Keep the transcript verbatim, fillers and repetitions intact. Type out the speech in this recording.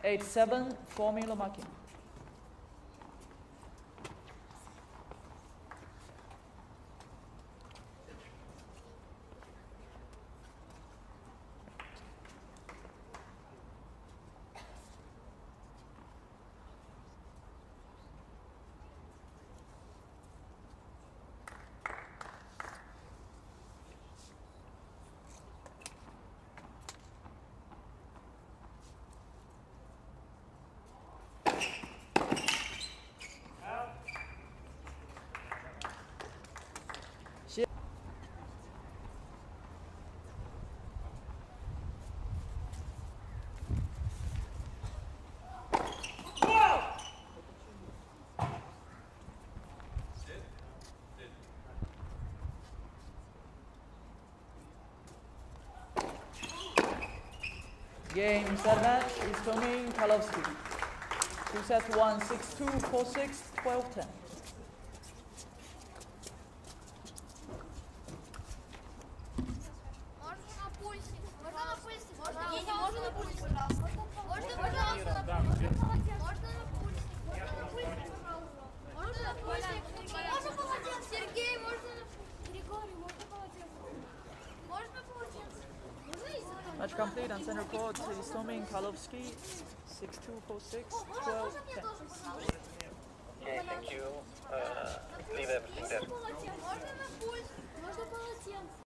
eight seven, formula marking. Game, set match, Istomin, Karlovsky. Two sets, one, six, two, four, six, twelve, ten. Match complete on center court, Istomin, Karlovsky, six two, four six, twelve, ten.